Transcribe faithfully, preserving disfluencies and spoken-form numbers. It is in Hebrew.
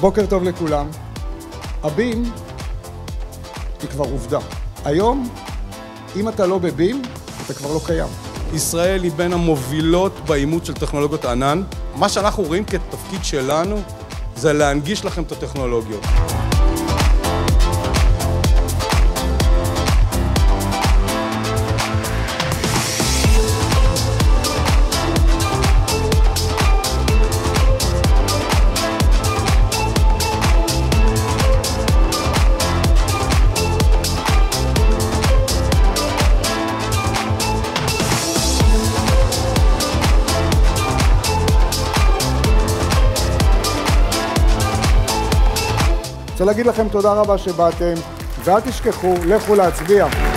בוקר טוב לכולם. הבים היא כבר עובדה. היום, אם אתה לא בבים, אתה כבר לא קיים. ישראל היא בין המובילות באימוץ של טכנולוגיות ענן. מה שאנחנו רואים כתפקיד שלנו זה להנגיש לכם את הטכנולוגיות. אני רוצה להגיד לכם תודה רבה שבאתם, ואל תשכחו, לכו להצביע.